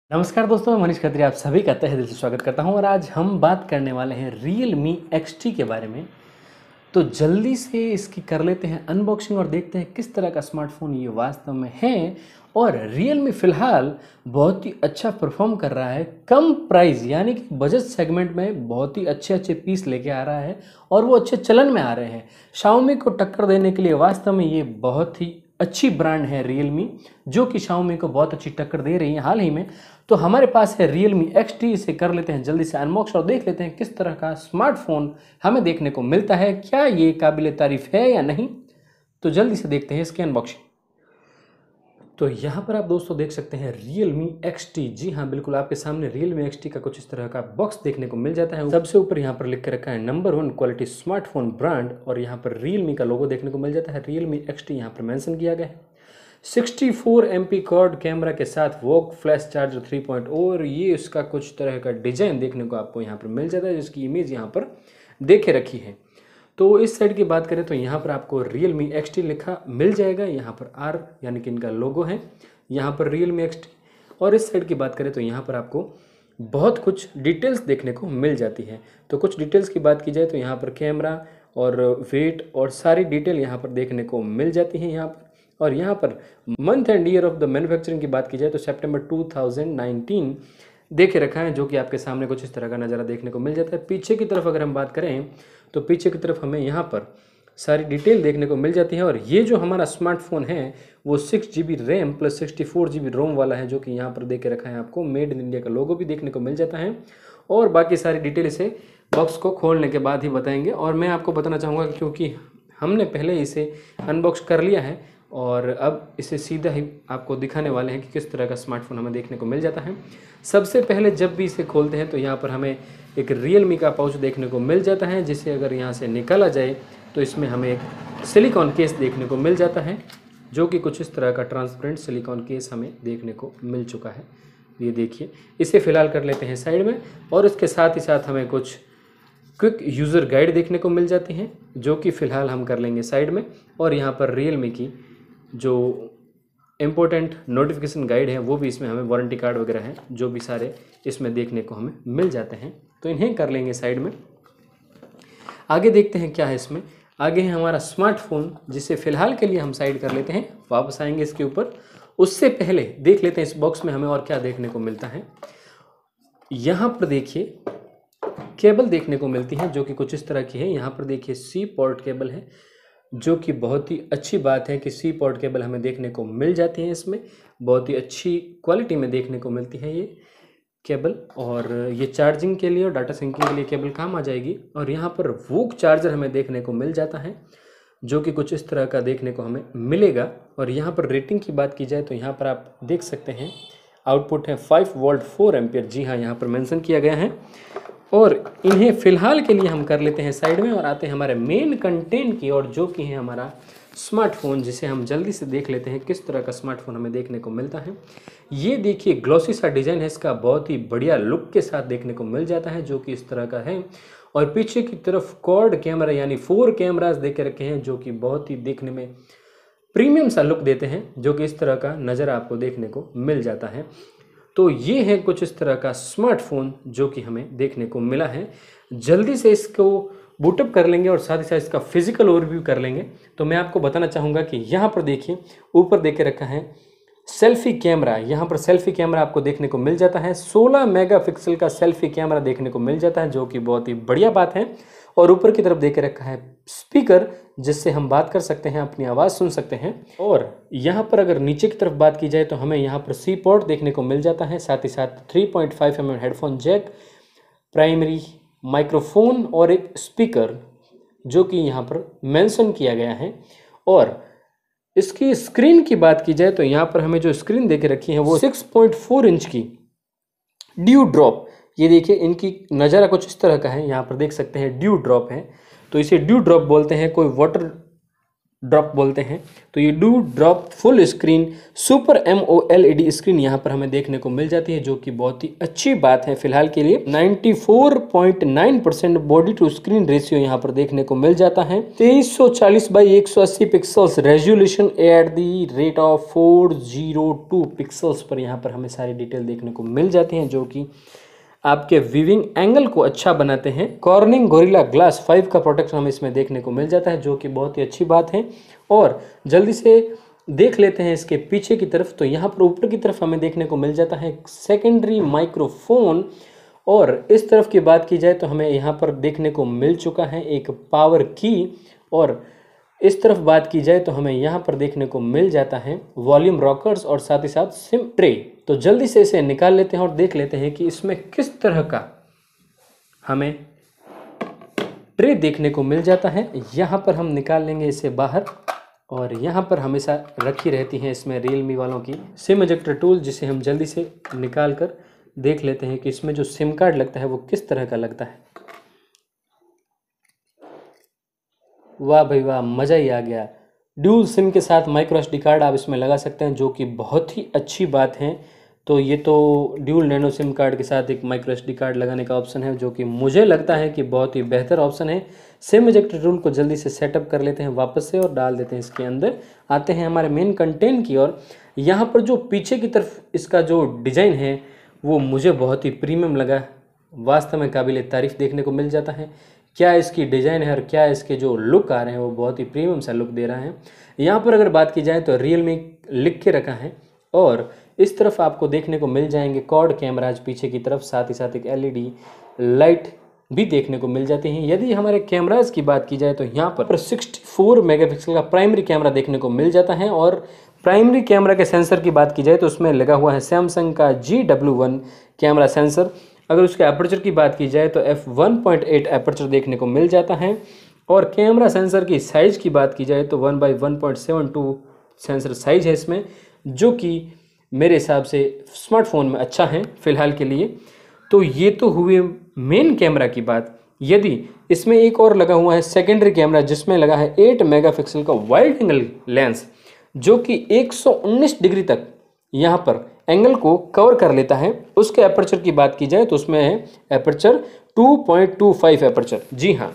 नमस्कार दोस्तों, मैं मनीष खत्री आप सभी का तहे दिल से स्वागत करता हूं और आज हम बात करने वाले हैं Realme XT के बारे में। तो जल्दी से इसकी कर लेते हैं अनबॉक्सिंग और देखते हैं किस तरह का स्मार्टफोन ये वास्तव में है। और Realme फ़िलहाल बहुत ही अच्छा परफॉर्म कर रहा है, कम प्राइस यानी कि बजट सेगमेंट में बहुत ही अच्छे पीस लेके आ रहा है और वो अच्छे चलन में आ रहे हैं। Xiaomi को टक्कर देने के लिए वास्तव में ये बहुत ही अच्छी ब्रांड है Realme, जो कि Xiaomi को बहुत अच्छी टक्कर दे रही है हाल ही में। तो हमारे पास है Realme XT, इसे कर लेते हैं जल्दी से अनबॉक्स और देख लेते हैं किस तरह का स्मार्टफोन हमें देखने को मिलता है, क्या ये काबिल तारीफ है या नहीं। तो जल्दी से देखते हैं इसकी अनबॉक्सिंग। तो यहाँ पर आप दोस्तों देख सकते हैं Realme XT। जी हाँ, बिल्कुल आपके सामने Realme XT का कुछ इस तरह का बॉक्स देखने को मिल जाता है। सबसे ऊपर यहाँ पर लिख के रखा है नंबर 1 क्वालिटी स्मार्टफोन ब्रांड और यहाँ पर Realme का लोगो देखने को मिल जाता है। Realme XT यहाँ पर मेंशन किया गया है। 64 MP क्वाड कैमरा के साथ वोक फ्लैश चार्जर 3.0 और ये इसका कुछ तरह का डिजाइन देखने को आपको यहाँ पर मिल जाता है, जिसकी इमेज यहाँ पर देखे रखी है। तो इस साइड की बात करें तो यहाँ पर आपको Realme XT लिखा मिल जाएगा, यहाँ पर R यानी कि इनका लोगो है, यहाँ पर Realme XT। और इस साइड की बात करें तो यहाँ पर आपको बहुत कुछ डिटेल्स देखने को मिल जाती है। तो कुछ डिटेल्स की बात की जाए तो यहाँ पर कैमरा और वेट और सारी डिटेल यहाँ पर देखने को मिल जाती है यहाँ पर। और यहाँ पर month end year of the manufacturing की बात की जाए तो सितंबर 2019 देखे रखा है, जो कि आपके सामने कुछ इस तरह का नज़ारा देखने को मिल जाता है। पीछे की तरफ अगर हम बात करें तो पीछे की तरफ हमें यहाँ पर सारी डिटेल देखने को मिल जाती है। और ये जो हमारा स्मार्टफोन है वो 6GB रैम प्लस 64GB रोम वाला है, जो कि यहाँ पर दे के रखा है। आपको मेड इन इंडिया का लोगो भी देखने को मिल जाता है और बाकी सारी डिटेल इसे बॉक्स को खोलने के बाद ही बताएंगे। और मैं आपको बताना चाहूँगा क्योंकि हमने पहले इसे अनबॉक्स कर लिया है और अब इसे सीधा ही आपको दिखाने वाले हैं कि किस तरह का स्मार्टफोन हमें देखने को मिल जाता है। सबसे पहले जब भी इसे खोलते हैं तो यहाँ पर हमें एक Realme का पाउच देखने को मिल जाता है, जिसे अगर यहाँ से निकाला जाए तो इसमें हमें एक सिलिकॉन केस देखने को मिल जाता है, जो कि कुछ इस तरह का ट्रांसपेरेंट सिलिकॉन केस हमें देखने को मिल चुका है। ये देखिए, इसे फ़िलहाल कर लेते हैं साइड में और इसके साथ ही साथ हमें कुछ क्विक यूज़र गाइड देखने को मिल जाती हैं, जो कि फ़िलहाल हम कर लेंगे साइड में। और यहाँ पर Realme की जो इम्पोर्टेंट नोटिफिकेशन गाइड है वो भी इसमें हमें वारंटी कार्ड वगैरह हैं, जो भी सारे इसमें देखने को हमें मिल जाते हैं। तो इन्हें कर लेंगे साइड में। आगे देखते हैं क्या है इसमें। आगे है हमारा स्मार्टफोन, जिसे फ़िलहाल के लिए हम साइड कर लेते हैं, वापस आएंगे इसके ऊपर। उससे पहले देख लेते हैं इस बॉक्स में हमें और क्या देखने को मिलता है। यहाँ पर देखिए केबल देखने को मिलती है, जो कि कुछ इस तरह की है। यहाँ पर देखिए सी पोर्ट केबल है, जो कि बहुत ही अच्छी बात है कि सी पोर्ट केबल हमें देखने को मिल जाती है। इसमें बहुत ही अच्छी क्वालिटी में देखने को मिलती है ये केबल, और ये चार्जिंग के लिए और डाटा सिंकिंग के लिए केबल काम आ जाएगी। और यहाँ पर वूक चार्जर हमें देखने को मिल जाता है, जो कि कुछ इस तरह का देखने को हमें मिलेगा। और यहाँ पर रेटिंग की बात की जाए तो यहाँ पर आप देख सकते हैं आउटपुट है 5 वोल्ट 4 एम्पियर। जी हाँ, यहाँ पर मेंशन किया गया है। और इन्हें फ़िलहाल के लिए हम कर लेते हैं साइड में और आते हैं हमारे मेन कंटेंट की और, जो कि है हमारा स्मार्टफोन, जिसे हम जल्दी से देख लेते हैं किस तरह का स्मार्टफोन हमें देखने को मिलता है। ये देखिए ग्लॉसी सा डिज़ाइन है इसका, बहुत ही बढ़िया लुक के साथ देखने को मिल जाता है, जो कि इस तरह का है। और पीछे की तरफ क्वाड कैमरा यानी 4 कैमराज दे के रखे हैं, जो कि बहुत ही देखने में प्रीमियम सा लुक देते हैं, जो कि इस तरह का नज़र आपको देखने को मिल जाता है। तो ये है कुछ इस तरह का स्मार्टफोन जो कि हमें देखने को मिला है। जल्दी से इसको बूटअप कर लेंगे और साथ ही साथ इसका फिजिकल ओवरव्यू कर लेंगे। तो मैं आपको बताना चाहूँगा कि यहाँ पर देखिए ऊपर देख के रखा है सेल्फी कैमरा। यहाँ पर सेल्फी कैमरा आपको देखने को मिल जाता है, 16 मेगापिक्सल का सेल्फी कैमरा देखने को मिल जाता है, जो कि बहुत ही बढ़िया बात है। और ऊपर की तरफ देख रखा है स्पीकर, जिससे हम बात कर सकते हैं, अपनी आवाज़ सुन सकते हैं। और यहाँ पर अगर नीचे की तरफ बात की जाए तो हमें यहाँ पर सी पोर्ट देखने को मिल जाता है, साथ ही साथ 3.5 mm headphone jack, primary microphone और एक स्पीकर, जो कि यहाँ पर मेंशन किया गया है। और इसकी स्क्रीन की बात की जाए तो यहाँ पर हमें जो स्क्रीन देके रखी है वो 6.4 इंच की ड्यू ड्रॉप। ये देखिए इनकी नज़ारा कुछ इस तरह का है, यहाँ पर देख सकते हैं ड्यू ड्रॉप है, तो इसे ड्यू ड्रॉप बोलते हैं। कोई वाटर ड्रॉप बोलते हैं। तो ये dew drop full screen super AMOLED screen यहाँ पर हमें देखने को मिल जाती है, जो कि बहुत ही अच्छी बात है फिलहाल के लिए। 94.9% बॉडी टू स्क्रीन रेशियो यहाँ पर देखने को मिल जाता है। 2340 by 180 pixels resolution at the rate of 402 pixels पर यहाँ पर हमें सारी डिटेल देखने को मिल जाती हैं, जो कि आपके विविंग एंगल को अच्छा बनाते हैं। कॉर्निंग गोरिल्ला ग्लास 5 का प्रोटेक्शन हमें इसमें देखने को मिल जाता है, जो कि बहुत ही अच्छी बात है। और जल्दी से देख लेते हैं इसके पीछे की तरफ। तो यहाँ पर ऊपर की तरफ हमें देखने को मिल जाता है सेकेंडरी माइक्रोफोन, और इस तरफ की बात की जाए तो हमें यहाँ पर देखने को मिल चुका है एक पावर की, और इस तरफ बात की जाए तो हमें यहाँ पर देखने को मिल जाता है वॉल्यूम रॉकर्स और साथ ही साथ सिम ट्रे। तो जल्दी से इसे निकाल लेते हैं और देख लेते हैं कि इसमें किस तरह का हमें ट्रे देखने को मिल जाता है। यहाँ पर हम निकाल लेंगे इसे बाहर, और यहाँ पर हमेशा रखी रहती हैं इसमें रियलमी वालों की सिम इजेक्टर टूल, जिसे हम जल्दी से निकाल कर देख लेते हैं कि इसमें जो सिम कार्ड लगता है वो किस तरह का लगता है। वाह भाई वाह, मज़ा ही आ गया। ड्यूल सिम के साथ माइक्रो एसडी कार्ड आप इसमें लगा सकते हैं, जो कि बहुत ही अच्छी बात है। तो ये तो ड्यूल नैनो सिम कार्ड के साथ एक माइक्रो एसडी कार्ड लगाने का ऑप्शन है, जो कि मुझे लगता है कि बहुत ही बेहतर ऑप्शन है। सिम इजेक्टर टूल को जल्दी से सेटअप कर लेते हैं वापस से और डाल देते हैं इसके अंदर। आते हैं हमारे मेन कंटेंट की ओर। यहाँ पर जो पीछे की तरफ इसका जो डिज़ाइन है वो मुझे बहुत ही प्रीमियम लगा, वास्तव में काबिल तारीफ़ देखने को मिल जाता है। क्या इसकी डिज़ाइन है और क्या इसके जो लुक आ रहे हैं वो बहुत ही प्रीमियम सा लुक दे रहा है। यहाँ पर अगर बात की जाए तो रियलमी लिख के रखा है, और इस तरफ आपको देखने को मिल जाएंगे क्वाड कैमराज पीछे की तरफ, साथ ही साथ एक एलईडी लाइट भी देखने को मिल जाती हैं। यदि हमारे कैमराज की बात की जाए तो यहाँ पर 64 मेगापिक्सल का प्राइमरी कैमरा देखने को मिल जाता है, और प्राइमरी कैमरा के सेंसर की बात की जाए तो उसमें लगा हुआ है सैमसंग का GW1 कैमरा सेंसर। अगर उसके एपर्चर की बात की जाए तो f1.8 एपर्चर देखने को मिल जाता है, और कैमरा सेंसर की साइज़ की बात की जाए तो 1/1.72 सेंसर साइज़ है इसमें, जो कि मेरे हिसाब से स्मार्टफोन में अच्छा है फ़िलहाल के लिए। तो ये तो हुई मेन कैमरा की बात। यदि इसमें एक और लगा हुआ है सेकेंडरी कैमरा, जिसमें लगा है 8 मेगापिक्सल का वाइड एंगल लेंस, जो कि 119 डिग्री तक यहाँ पर एंगल को कवर कर लेता है। उसके एपर्चर की बात की जाए तो उसमें है एपर्चर 2.25 एपर्चर, जी हाँ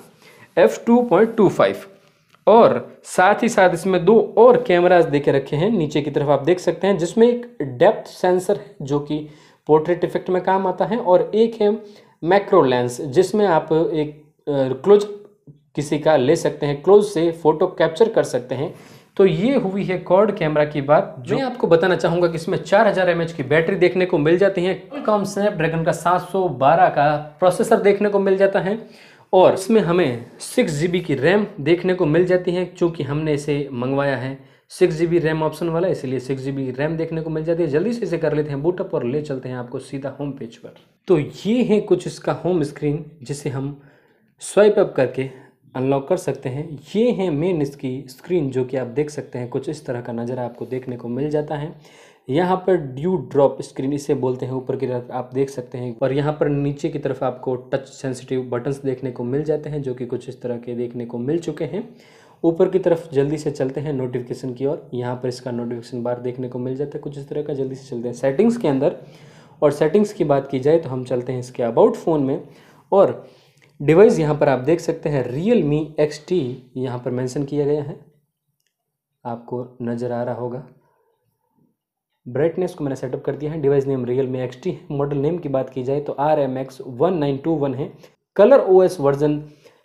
f2.25, और साथ ही साथ इसमें दो और कैमरास देके रखे हैं नीचे की तरफ आप देख सकते हैं, जिसमें एक डेप्थ सेंसर है जो कि पोर्ट्रेट इफेक्ट में काम आता है, और एक है मैक्रो लेंस जिसमें आप एक क्लोज किसी का ले सकते हैं, क्लोज से फोटो कैप्चर कर सकते हैं। तो ये हुई है क्वाड कैमरा की बात। जो मैं आपको बताना चाहूँगा कि इसमें 4000 mAh की बैटरी देखने को मिल जाती है। क्वालकॉम स्नैपड्रैगन का 712 का प्रोसेसर देखने को मिल जाता है, और इसमें हमें 6 GB की रैम देखने को मिल जाती है। चूँकि हमने इसे मंगवाया है 6 GB रैम ऑप्शन वाला, इसलिए 6 GB रैम देखने को मिल जाती है। जल्दी से इसे कर लेते हैं बूटअप और ले चलते हैं आपको सीधा होम पेज पर। तो ये है कुछ इसका होम स्क्रीन, जिसे हम स्वाइप अप करके अनलॉक कर सकते हैं। ये है मेन इसकी स्क्रीन, जो कि आप देख सकते हैं कुछ इस तरह का नज़ारा आपको देखने को मिल जाता है। यहाँ पर ड्यू ड्रॉप स्क्रीन इसे बोलते हैं, ऊपर की तरफ आप देख सकते हैं, और यहाँ पर नीचे की तरफ आपको टच सेंसिटिव बटन्स देखने को मिल जाते हैं, जो कि कुछ इस तरह के देखने को मिल चुके हैं। ऊपर की तरफ जल्दी से चलते हैं नोटिफिकेशन की ओर। यहाँ पर इसका नोटिफिकेशन बार देखने को मिल जाता है कुछ इस तरह का। जल्दी से चलते हैं सेटिंग्स के अंदर, और सेटिंग्स की बात की जाए तो हम चलते हैं इसके अबाउट फ़ोन में, और डिवाइस यहाँ पर आप देख सकते हैं Realme XT यहाँ पर मेंशन किया गया है, आपको नज़र आ रहा होगा। ब्राइटनेस को मैंने सेटअप कर दिया है। Device name Realme XT। Model name की बात की जाए तो RMX 1921 है। कलर OS वर्जन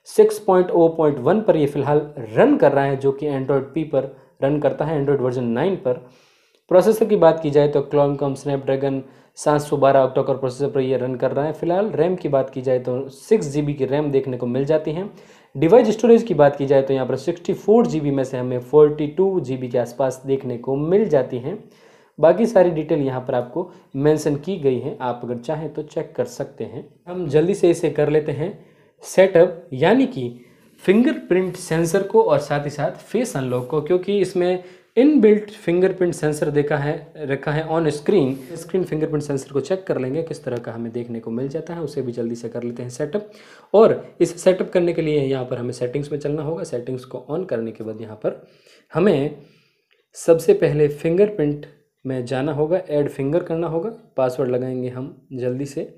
6.0.1 पर ये फिलहाल रन कर रहा है, जो कि Android P पर रन करता है, Android वर्जन 9 पर। प्रोसेसर की बात की जाए तो Qualcomm Snapdragon 712 octa core processor पर ये रन कर रहा है फिलहाल। रैम की बात की जाए तो 6 GB की रैम देखने को मिल जाती है। डिवाइस स्टोरेज की बात की जाए तो यहाँ पर 64 GB में से हमें 42 GB के आसपास देखने को मिल जाती हैं। बाकी सारी डिटेल यहाँ पर आपको मेंशन की गई है, आप अगर चाहें तो चेक कर सकते हैं। हम जल्दी से इसे कर लेते हैं सेटअप, यानी कि फिंगरप्रिंट सेंसर को और साथ ही साथ फेस अनलॉक को, क्योंकि इसमें इनबिल्ट फिंगरप्रिंट सेंसर रखा है ऑन स्क्रीन फिंगरप्रिंट सेंसर को चेक कर लेंगे किस तरह का हमें देखने को मिल जाता है, उसे भी जल्दी से कर लेते हैं सेटअप। और इस सेटअप करने के लिए यहाँ पर हमें सेटिंग्स में चलना होगा। सेटिंग्स को ऑन करने के बाद यहाँ पर हमें सबसे पहले फिंगरप्रिंट में जाना होगा, ऐड फिंगर करना होगा। पासवर्ड लगाएंगे हम जल्दी से,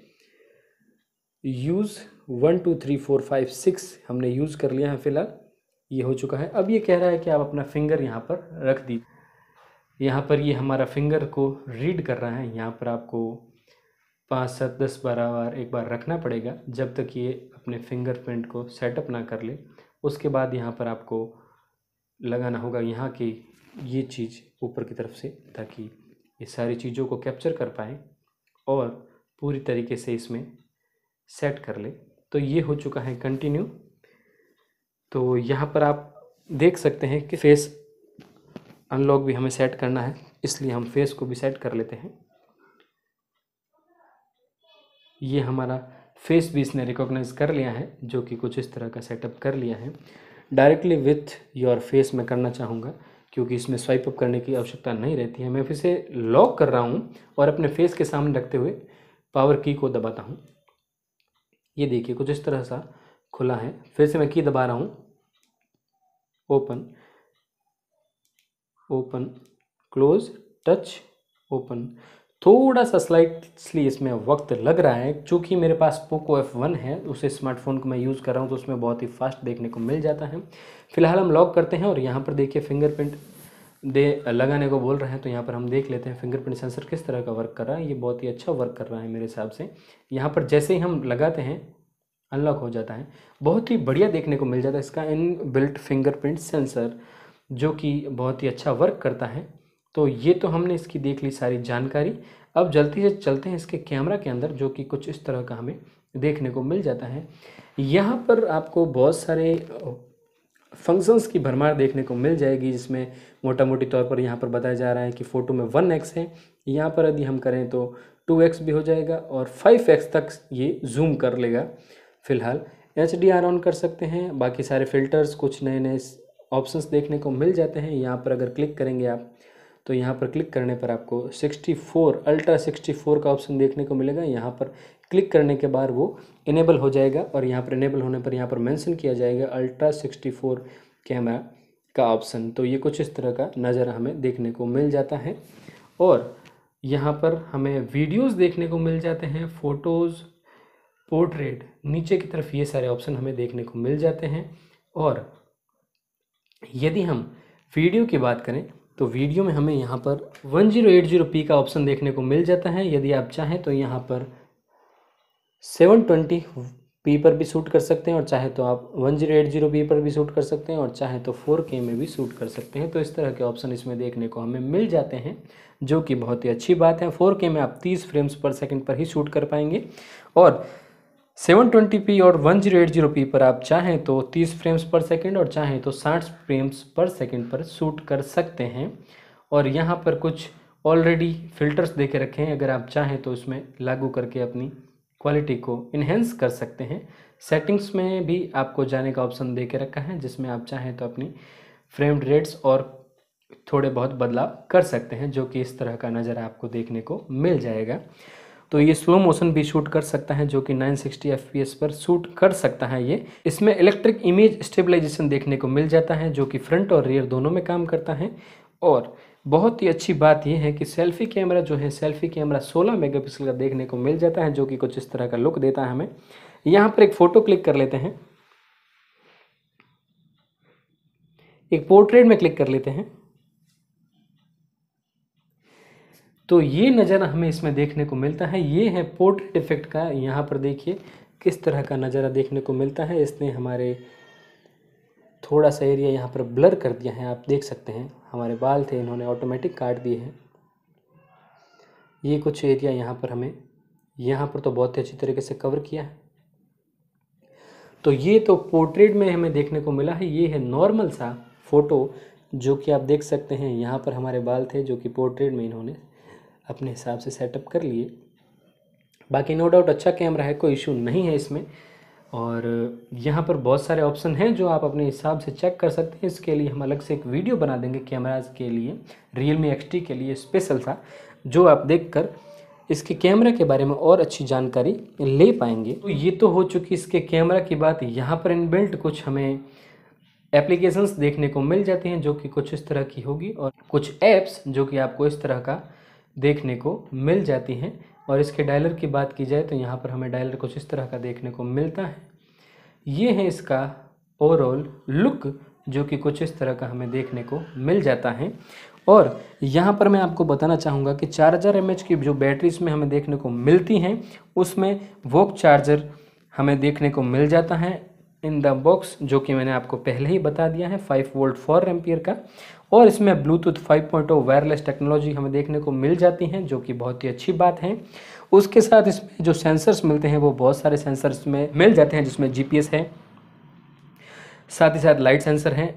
यूज़ 1 2 3 4 5 6 हमने यूज़ कर लिया है फिलहाल, ये हो चुका है। अब ये कह रहा है कि आप अपना फिंगर यहाँ पर रख दीजिए। यहाँ पर ये हमारा फिंगर को रीड कर रहा है। यहाँ पर आपको 5 7 10 12 बार एक बार रखना पड़ेगा जब तक ये अपने फिंगरप्रिंट को सेटअप ना कर ले। उसके बाद यहाँ पर आपको लगाना होगा यहाँ की ये चीज़ ऊपर की तरफ से, ताकि ये सारी चीज़ों को कैप्चर कर पाए और पूरी तरीके से इसमें सेट कर ले। तो ये हो चुका है कंटिन्यू। तो यहाँ पर आप देख सकते हैं कि फेस अनलॉक भी हमें सेट करना है, इसलिए हम फेस को भी सेट कर लेते हैं। ये हमारा फेस भी इसने रिकॉग्नाइज कर लिया है, जो कि कुछ इस तरह का सेटअप कर लिया है। डायरेक्टली विथ योर फेस मैं करना चाहूँगा, क्योंकि इसमें स्वाइप अप करने की आवश्यकता नहीं रहती है। मैं फिर से लॉक कर रहा हूँ और अपने फेस के सामने रखते हुए पावर की को दबाता हूँ। ये देखिए कुछ इस तरह सा खुला है। फिर से मैं की दबा रहा हूँ, open open close touch open. थोड़ा सा स्लाइटली इसमें वक्त लग रहा है, चूँकि मेरे पास पोको F1 है, उसे स्मार्टफोन को मैं यूज़ कर रहा हूँ, तो उसमें बहुत ही फास्ट देखने को मिल जाता है। फिलहाल हम लॉक करते हैं और यहाँ पर देखिए फिंगरप्रिंट लगाने को बोल रहे हैं। तो यहाँ पर हम देख लेते हैं फिंगरप्रिंट सेंसर किस तरह का वर्क कर रहा है। ये बहुत ही अच्छा वर्क कर रहा है मेरे हिसाब से। यहाँ पर जैसे ही हम लगाते हैं अनलॉक हो जाता है, बहुत ही बढ़िया देखने को मिल जाता है इसका इन बिल्ट फिंगरप्रिंट सेंसर, जो कि बहुत ही अच्छा वर्क करता है। तो ये तो हमने इसकी देख ली सारी जानकारी। अब जल्दी से चलते हैं इसके कैमरा के अंदर, जो कि कुछ इस तरह का हमें देखने को मिल जाता है। यहाँ पर आपको बहुत सारे फंक्शंस की भरमार देखने को मिल जाएगी, जिसमें मोटा मोटी तौर पर यहाँ पर बताया जा रहा है कि फ़ोटो में 1x है। यहाँ पर यदि हम करें तो 2x भी हो जाएगा और 5x तक ये जूम कर लेगा। फ़िलहाल HDR ऑन कर सकते हैं। बाकी सारे फ़िल्टर्स, कुछ नए नए ऑप्शंस देखने को मिल जाते हैं। यहाँ पर अगर क्लिक करेंगे आप, तो यहाँ पर क्लिक करने पर आपको 64 अल्ट्रा 64 का ऑप्शन देखने को मिलेगा। यहाँ पर क्लिक करने के बाद वो इनेबल हो जाएगा और यहाँ पर इनेबल होने पर यहाँ पर मेंशन किया जाएगा अल्ट्रा 64 कैमरा का ऑप्शन। तो ये कुछ इस तरह का नज़र हमें देखने को मिल जाता है। और यहाँ पर हमें वीडियोस देखने को मिल जाते हैं, फ़ोटोज़, पोर्ट्रेट, नीचे की तरफ ये सारे ऑप्शन हमें देखने को मिल जाते हैं। और यदि हम वीडियो की बात करें तो वीडियो में हमें यहाँ पर 1080p का ऑप्शन देखने को मिल जाता है। यदि आप चाहें तो यहाँ पर 720p पर भी शूट कर सकते हैं, और चाहे तो आप 1080p पर भी शूट कर सकते हैं, और चाहे तो 4K में भी शूट कर सकते हैं। तो इस तरह के ऑप्शन इसमें देखने को हमें मिल जाते हैं, जो कि बहुत ही अच्छी बात है। 4K में आप 30 फ्रेम्स पर सेकंड पर ही शूट कर पाएंगे, और 720p और 1080p पर आप चाहें तो 30 फ्रेम्स पर सेकंड और चाहें तो 60 फ्रेम्स पर सेकंड पर शूट कर सकते हैं। और यहाँ पर कुछ ऑलरेडी फ़िल्टर्स दे के रखे हैं, अगर आप चाहें तो उसमें लागू करके अपनी क्वालिटी को इन्हेंस कर सकते हैं। सेटिंग्स में भी आपको जाने का ऑप्शन दे के रखा है, जिसमें आप चाहें तो अपनी फ्रेम रेट्स और थोड़े बहुत बदलाव कर सकते हैं, जो कि इस तरह का नज़र आपको देखने को मिल जाएगा। तो ये स्लो मोशन भी शूट कर सकता है, जो कि 960 fps पर शूट कर सकता है। ये इसमें इलेक्ट्रिक इमेज स्टेबलाइजेशन देखने को मिल जाता है, जो कि फ्रंट और रियर दोनों में काम करता है। और बहुत ही अच्छी बात यह है कि सेल्फी कैमरा जो है, सेल्फी कैमरा 16 मेगापिक्सल का देखने को मिल जाता है, जो कि कुछ इस तरह का लुक देता है हमें। यहाँ पर एक फ़ोटो क्लिक कर लेते हैं, एक पोर्ट्रेट में क्लिक कर लेते हैं, तो ये नज़ारा हमें इसमें देखने को मिलता है। ये है पोर्ट्रेट इफेक्ट का। यहाँ पर देखिए किस तरह का नज़ारा देखने को मिलता है। इसने हमारे थोड़ा सा एरिया यहाँ पर ब्लर कर दिया है, आप देख सकते हैं। हमारे बाल थे, इन्होंने ऑटोमेटिक काट दिए हैं। ये कुछ एरिया यहाँ पर हमें, यहाँ पर तो बहुत ही अच्छी तरीके से कवर किया है। तो ये तो पोर्ट्रेट में हमें देखने को मिला है। ये है नॉर्मल सा फ़ोटो, जो कि आप देख सकते हैं। यहाँ पर हमारे बाल थे, जो कि पोर्ट्रेट में इन्होंने अपने हिसाब से सेटअप कर लिए। बाकी नो डाउट अच्छा कैमरा है, कोई इशू नहीं है इसमें। और यहाँ पर बहुत सारे ऑप्शन हैं जो आप अपने हिसाब से चेक कर सकते हैं। इसके लिए हम अलग से एक वीडियो बना देंगे कैमराज के लिए, Realme XT के लिए स्पेशल था, जो आप देखकर इसके कैमरा के बारे में और अच्छी जानकारी ले पाएंगे। तो ये तो हो चुकी इसके कैमरा की बात। यहाँ पर इनबिल्ट कुछ हमें एप्लीकेशंस देखने को मिल जाती हैं जो कि कुछ इस तरह की होगी, और कुछ ऐप्स जो कि आपको इस तरह का देखने को मिल जाती हैं। और इसके डायलर की बात की जाए तो यहाँ पर हमें डायलर कुछ इस तरह का देखने को मिलता है। ये है इसका ओवरऑल लुक जो कि कुछ इस तरह का हमें देखने को मिल जाता है। और यहाँ पर मैं आपको बताना चाहूँगा कि 4000 mAh की जो बैटरी इसमें हमें देखने को मिलती हैं, उसमें वोक चार्जर हमें देखने को मिल जाता है इन द बॉक्स, जो कि मैंने आपको पहले ही बता दिया है, 5 वोल्ट 4 एम्पियर का। और इसमें ब्लूटूथ 5.0 वायरलेस टेक्नोलॉजी हमें देखने को मिल जाती हैं, जो कि बहुत ही अच्छी बात है। उसके साथ इसमें जो सेंसर्स मिलते हैं वो बहुत सारे सेंसर्स में मिल जाते हैं, जिसमें GPS है, साथ ही साथ लाइट सेंसर हैं,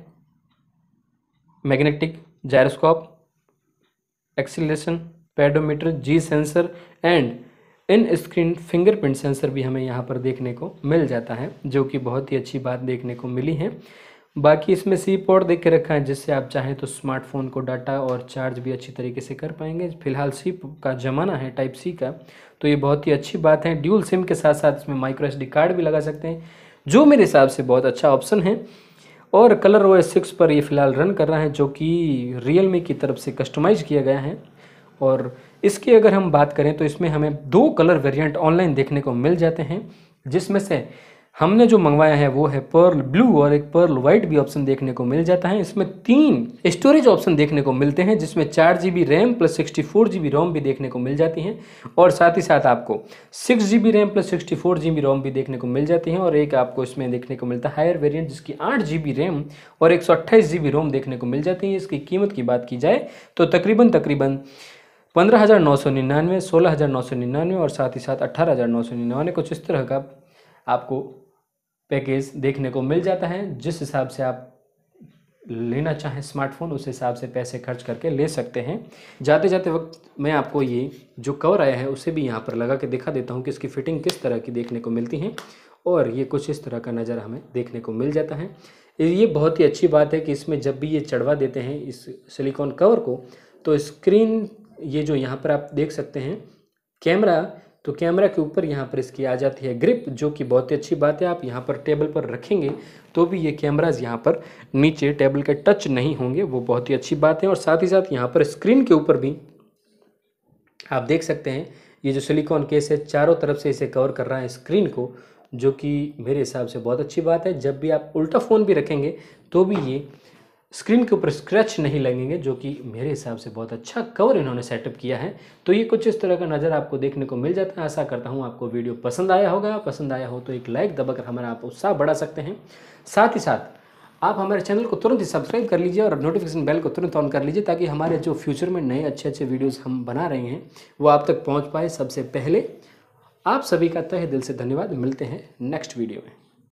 magnetic, gyroscope, acceleration, pedometer, G sensor and in screen fingerprint sensor भी हमें यहाँ पर देखने को मिल जाता है, जो कि बहुत ही अच्छी बात देखने को मिली है। बाकी इसमें C पोर्ट देख के रखा है, जिससे आप चाहें तो स्मार्टफोन को डाटा और चार्ज भी अच्छी तरीके से कर पाएंगे। फिलहाल C का ज़माना है टाइप C का, तो ये बहुत ही अच्छी बात है। ड्यूल सिम के साथ साथ इसमें माइक्रो SD कार्ड भी लगा सकते हैं, जो मेरे हिसाब से बहुत अच्छा ऑप्शन है। और कलर OS 6 पर ये फ़िलहाल रन कर रहा है, जो कि Realme की तरफ से कस्टमाइज़ किया गया है। और इसकी अगर हम बात करें तो इसमें हमें 2 कलर वेरिएंट ऑनलाइन देखने को मिल जाते हैं, जिसमें से हमने जो मंगवाया है वो है पर्ल ब्लू और एक पर्ल वाइट भी ऑप्शन देखने को मिल जाता है। इसमें 3 स्टोरेज ऑप्शन देखने को मिलते हैं, जिसमें 4GB रैम प्लस 64GB रोम भी देखने को मिल जाती हैं। और साथ ही साथ आपको 6GB रैम प्लस 64GB रोम भी देखने को मिल जाती हैं। और एक आपको इसमें देखने को मिलता है हायर वेरिएंट, जिसकी 8GB रैम और 128GB रोम देखने को मिल जाती है। इसकी कीमत की बात की जाए तो तकरीबन 15,999, 16,999 और साथ ही साथ 18,999, कुछ इस तरह का आपको पैकेज देखने को मिल जाता है। जिस हिसाब से आप लेना चाहें स्मार्टफोन, उस हिसाब से पैसे खर्च करके ले सकते हैं। जाते जाते वक्त मैं आपको ये जो कवर आया है उसे भी यहाँ पर लगा के दिखा देता हूँ कि इसकी फिटिंग किस तरह की देखने को मिलती है। और ये कुछ इस तरह का नज़र हमें देखने को मिल जाता है। ये बहुत ही अच्छी बात है कि इसमें जब भी ये चढ़वा देते हैं इस सिलिकॉन कवर को, तो स्क्रीन ये जो यहाँ पर आप देख सकते हैं कैमरा, तो कैमरा के ऊपर यहाँ पर इसकी आ जाती है ग्रिप, जो कि बहुत ही अच्छी बात है। आप यहाँ पर टेबल पर रखेंगे तो भी ये कैमराज यहाँ पर नीचे टेबल के टच नहीं होंगे, वो बहुत ही अच्छी बात है। और साथ ही साथ यहाँ पर स्क्रीन के ऊपर भी आप देख सकते हैं ये जो सिलिकॉन केस है चारों तरफ से इसे कवर कर रहा है स्क्रीन को, जो कि मेरे हिसाब से बहुत अच्छी बात है। जब भी आप उल्टा फ़ोन भी रखेंगे तो भी ये स्क्रीन के ऊपर स्क्रैच नहीं लगेंगे, जो कि मेरे हिसाब से बहुत अच्छा कवर इन्होंने सेटअप किया है। तो ये कुछ इस तरह का नज़र आपको देखने को मिल जाता है। आशा करता हूँ आपको वीडियो पसंद आया होगा। पसंद आया हो तो एक लाइक दबाकर हमारा आप उत्साह बढ़ा सकते हैं। साथ ही साथ आप हमारे चैनल को तुरंत ही सब्सक्राइब कर लीजिए और नोटिफिकेशन बेल को तुरंत ऑन कर लीजिए, ताकि हमारे जो फ्यूचर में नए अच्छे वीडियोज़ हम बना रहे हैं वो आप तक पहुँच पाए सबसे पहले। आप सभी का तहे दिल से धन्यवाद। मिलते हैं नेक्स्ट वीडियो में।